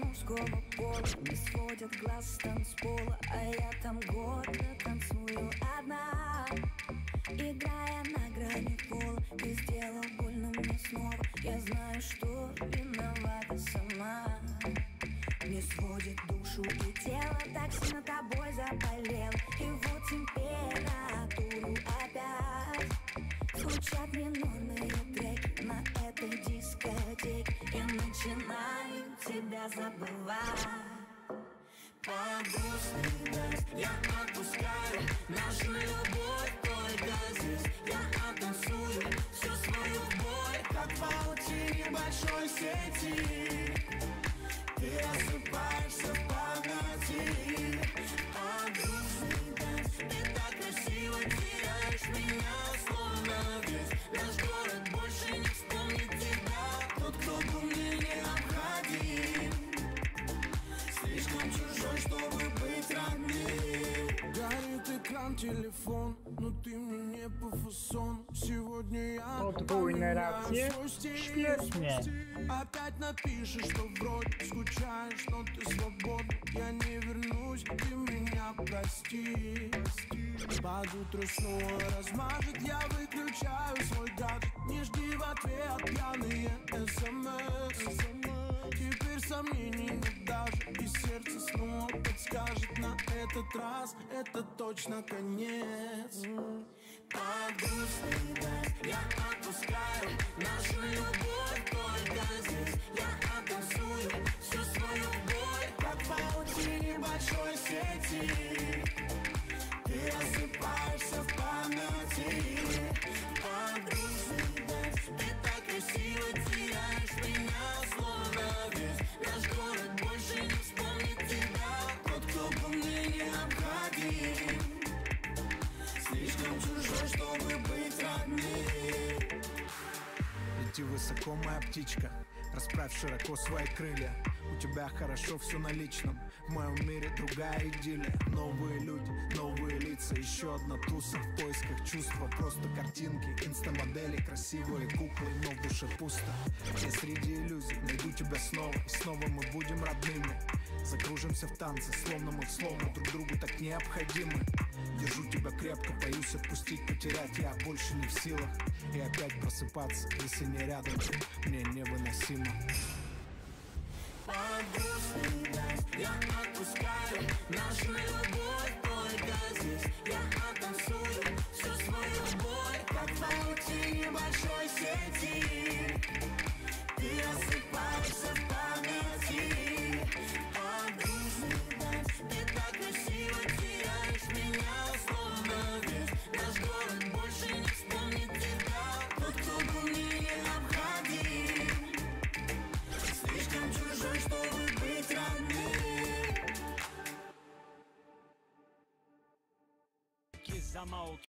мужского пола не сводят глаз с танцпола, а я там гордо танцую одна, играя на грани пола. Ты сделал больно мне снова, я знаю, что виновата сама. Не сводит душу и тело, так сильно тобой заболел. И вот температуру опять звучат минорные треки на этой дискотеке. Я начинаю тебя забывать. Под грустный дождь я отпускаю нашу любовь только здесь. Я оттанцую всю свою боль, как в паутине большой сети. Ты рассыпаешься в памяти. Под грустный дождь ты так красиво теряешь меня, словно весь наш город больше не вспомнит тебя. Тот, кто был мне необходим, слишком чужой, чтобы быть родным. Горит экран, телефон, но ты мне не по фасону. Сегодня я Podwójne racje, świetnie. Опять напишешь, что вроде скучаешь, но ты свободна. Я не вернусь, ты меня прости. Под утро снова размажет, я выключаю свой гаджет. Не жди в ответ пьяные СМС. Теперь сомнений нет даже, и сердце снова подскажет: на этот раз это точно конец. Под грустный дождь я отпускаю нашу любовь только здесь. Я оттанцую всю свою боль, Как в паутине большой сети. Ты рассыпаешься в памяти. под грустный дождь ты так красиво теряешь меня, словно весь наш город больше не вспомнит тебя. Тот, кто был мне необходим, слишком чужой, чтобы быть родным. Лети высоко, моя птичка, расправь широко свои крылья. У тебя хорошо все на личном, в моем мире другая идиллия. Новые люди, новые лица, еще одна туса в поисках чувства. Просто картинки, инстамодели, красивые куклы, но в душе пусто. Я среди иллюзий найду тебя снова, и снова мы будем родными. Закружимся в танце, словно мы словно друг другу так необходимы. Держу тебя крепко, боюсь отпустить, потерять я больше не в силах. И опять просыпаться, если не рядом, мне невыносимо. Под грустный дождь я отпускаю нашу любовь только здесь. Я оттанцую всю свою боль, Как в паутине большой сети. Ты рассыпаешься в памяти. под грустный дождь ты так красиво теряешь меня, словно весь наш город больше не вспомнит тебя. Тот, кто был мне необходим, слишком чужой, чтобы быть родным. Замолчи.